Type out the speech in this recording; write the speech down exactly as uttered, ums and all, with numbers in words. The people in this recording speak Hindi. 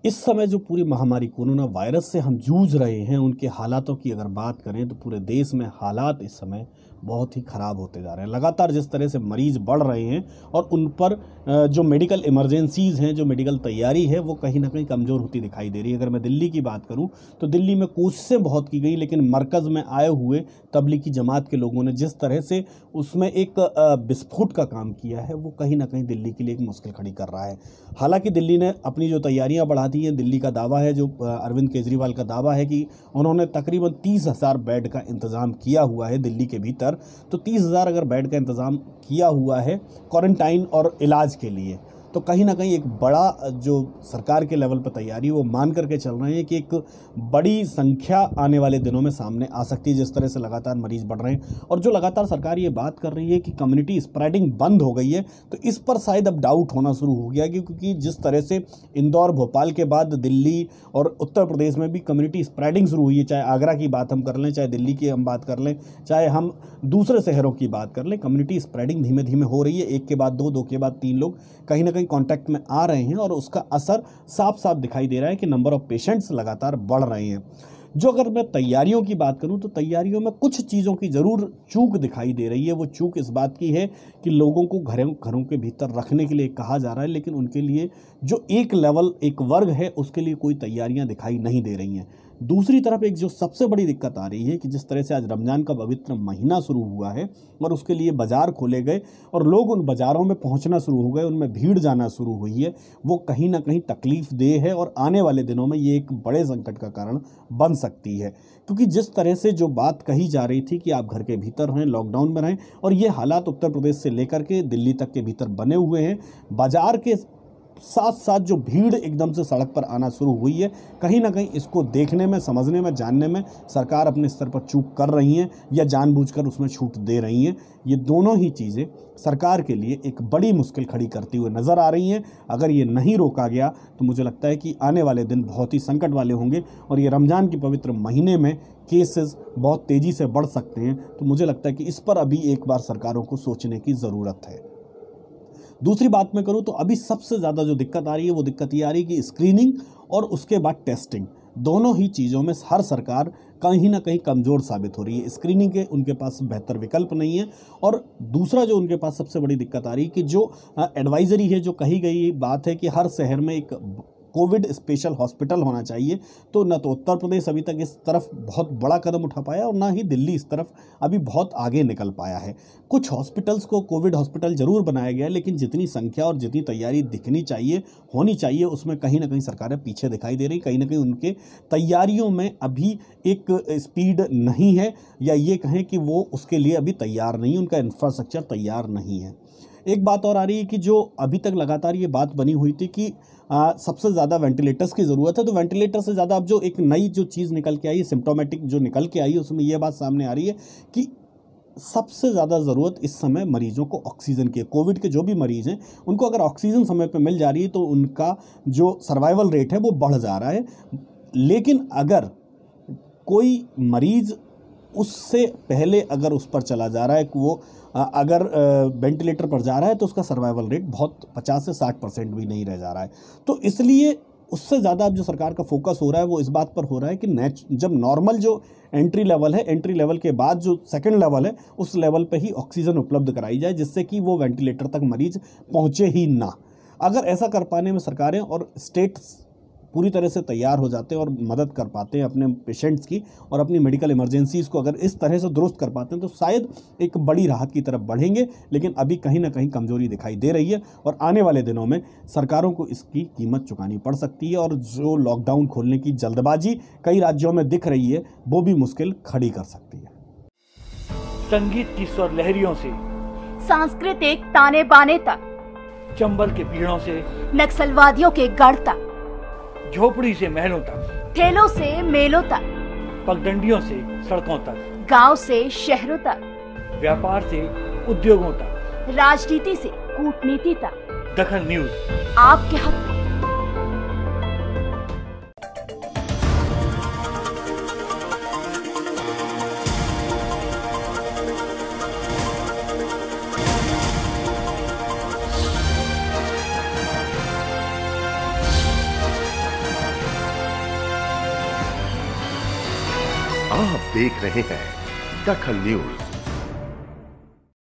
इस समय जो पूरी महामारी कोरोना वायरस से हम जूझ रहे हैं, उनके हालातों की अगर बात करें तो पूरे देश में हालात इस समय बहुत ही ख़राब होते जा रहे हैं। लगातार जिस तरह से मरीज़ बढ़ रहे हैं और उन पर जो मेडिकल इमरजेंसीज़ हैं, जो मेडिकल तैयारी है, वो कहीं ना कहीं कमज़ोर होती दिखाई दे रही है। अगर मैं दिल्ली की बात करूं तो दिल्ली में कोशिशें बहुत की गई, लेकिन मरकज़ में आए हुए तबलीगी जमात के लोगों ने जिस तरह से उसमें एक विस्फोट का काम किया है, वो कहीं ना कहीं दिल्ली के लिए एक मुश्किल खड़ी कर रहा है। हालांकि दिल्ली ने अपनी जो तैयारियां बढ़ा दी हैं, दिल्ली का दावा है, जो अरविंद केजरीवाल का दावा है कि उन्होंने तकरीबन तीस हज़ार बेड का इंतज़ाम किया हुआ है दिल्ली के भीतर। तो तीस हज़ार अगर बेड का इंतज़ाम किया हुआ है क्वारंटाइन और इलाज के लिए, तो कहीं ना कहीं एक बड़ा जो सरकार के लेवल पर तैयारी वो मान करके चल रहे हैं कि एक बड़ी संख्या आने वाले दिनों में सामने आ सकती है, जिस तरह से लगातार मरीज बढ़ रहे हैं। और जो लगातार सरकार ये बात कर रही है कि कम्युनिटी स्प्रेडिंग बंद हो गई है, तो इस पर शायद अब डाउट होना शुरू हो गया, क्योंकि जिस तरह से इंदौर भोपाल के बाद दिल्ली और उत्तर प्रदेश में भी कम्युनिटी स्प्रेडिंग शुरू हुई है, चाहे आगरा की बात हम कर लें, चाहे दिल्ली की हम बात कर लें, चाहे हम दूसरे शहरों की बात कर लें, कम्युनिटी स्प्रेडिंग धीमे धीमे हो रही है। एक के बाद दो, दो के बाद तीन लोग कहीं ना कहीं कांटेक्ट में आ रहे हैं और उसका असर साफ साफ दिखाई दे रहा है कि नंबर ऑफ पेशेंट्स लगातार बढ़ रहे हैं। जो अगर मैं तैयारियों की बात करूं तो तैयारियों में कुछ चीज़ों की ज़रूर चूक दिखाई दे रही है। वो चूक इस बात की है कि लोगों को घरों घरों के भीतर रखने के लिए कहा जा रहा है, लेकिन उनके लिए जो एक लेवल, एक वर्ग है, उसके लिए कोई तैयारियां दिखाई नहीं दे रही हैं। दूसरी तरफ एक जो सबसे बड़ी दिक्कत आ रही है कि जिस तरह से आज रमज़ान का पवित्र महीना शुरू हुआ है और उसके लिए बाज़ार खोले गए और लोग उन बाज़ारों में पहुंचना शुरू हो गए, उनमें भीड़ जाना शुरू हुई है, वो कहीं ना कहीं तकलीफ देह है और आने वाले दिनों में ये एक बड़े संकट का कारण बन सकती है। क्योंकि जिस तरह से जो बात कही जा रही थी कि आप घर के भीतर रहें, लॉकडाउन में रहें, और ये हालात उत्तर प्रदेश से लेकर के दिल्ली तक के भीतर बने हुए हैं, बाज़ार के साथ साथ जो भीड़ एकदम से सड़क पर आना शुरू हुई है, कहीं ना कहीं इसको देखने में, समझने में, जानने में सरकार अपने स्तर पर चूक कर रही हैं या जानबूझकर उसमें छूट दे रही हैं। ये दोनों ही चीज़ें सरकार के लिए एक बड़ी मुश्किल खड़ी करती हुए नज़र आ रही हैं। अगर ये नहीं रोका गया तो मुझे लगता है कि आने वाले दिन बहुत ही संकट वाले होंगे और ये रमज़ान के पवित्र महीने में केसेस बहुत तेज़ी से बढ़ सकते हैं। तो मुझे लगता है कि इस पर अभी एक बार सरकारों को सोचने की ज़रूरत है। दूसरी बात मैं करूं तो अभी सबसे ज़्यादा जो दिक्कत आ रही है वो दिक्कत ये आ रही है कि स्क्रीनिंग और उसके बाद टेस्टिंग, दोनों ही चीज़ों में हर सरकार कहीं ना कहीं कमज़ोर साबित हो रही है। स्क्रीनिंग के उनके पास बेहतर विकल्प नहीं है, और दूसरा जो उनके पास सबसे बड़ी दिक्कत आ रही है कि जो एडवाइजरी है, जो कही गई बात है कि हर शहर में एक कोविड स्पेशल हॉस्पिटल होना चाहिए, तो न तो उत्तर प्रदेश अभी तक इस तरफ बहुत बड़ा कदम उठा पाया और ना ही दिल्ली इस तरफ अभी बहुत आगे निकल पाया है। कुछ हॉस्पिटल्स को कोविड हॉस्पिटल जरूर बनाया गया है, लेकिन जितनी संख्या और जितनी तैयारी दिखनी चाहिए, होनी चाहिए, उसमें कहीं ना कहीं सरकारें पीछे दिखाई दे रही। कहीं ना कहीं उनके तैयारियों में अभी एक स्पीड नहीं है, या ये कहें कि वो उसके लिए अभी तैयार नहीं, उनका इंफ्रास्ट्रक्चर तैयार नहीं है। एक बात और आ रही है कि जो अभी तक लगातार ये बात बनी हुई थी कि आ, सबसे ज़्यादा वेंटिलेटर्स की ज़रूरत है, तो वेंटिलेटर से ज़्यादा अब जो एक नई जो चीज़ निकल के आई है, सिम्टोमेटिक जो निकल के आई है, उसमें ये बात सामने आ रही है कि सबसे ज़्यादा ज़रूरत इस समय मरीजों को ऑक्सीजन की है। कोविड के जो भी मरीज़ हैं उनको अगर ऑक्सीजन समय पर मिल जा रही है तो उनका जो सर्वाइवल रेट है वो बढ़ जा रहा है। लेकिन अगर कोई मरीज़ उससे पहले अगर उस पर चला जा रहा है कि वो अगर वेंटिलेटर पर जा रहा है तो उसका सर्वाइवल रेट बहुत पचास से साठ परसेंट भी नहीं रह जा रहा है। तो इसलिए उससे ज़्यादा अब जो सरकार का फोकस हो रहा है वो इस बात पर हो रहा है कि नेच जब नॉर्मल जो एंट्री लेवल है, एंट्री लेवल के बाद जो सेकंड लेवल है, उस लेवल पे ही ऑक्सीजन उपलब्ध कराई जाए, जिससे कि वो वेंटिलेटर तक मरीज पहुँचे ही ना। अगर ऐसा कर पाने में सरकारें और स्टेट्स पूरी तरह से तैयार हो जाते हैं और मदद कर पाते हैं अपने पेशेंट्स की, और अपनी मेडिकल इमरजेंसीज़ को अगर इस तरह से दुरुस्त कर पाते हैं तो शायद एक बड़ी राहत की तरफ बढ़ेंगे। लेकिन अभी कहीं ना कहीं कमजोरी दिखाई दे रही है और आने वाले दिनों में सरकारों को इसकी कीमत चुकानी पड़ सकती है, और जो लॉकडाउन खोलने की जल्दबाजी कई राज्यों में दिख रही है वो भी मुश्किल खड़ी कर सकती है। संगीत की स्वर लहरियों से सांस्कृतिक ताने बाने तक, चंबल के पीड़ों से नक्सलवादियों के गढ़ तक, झोपड़ी से महलों तक, ठेलों से मेलों तक, पगडंडियों से सड़कों तक, गांव से शहरों तक, व्यापार से उद्योगों तक, राजनीति से कूटनीति तक, दखल न्यूज आपके हक में। आप देख रहे हैं दखल न्यूज।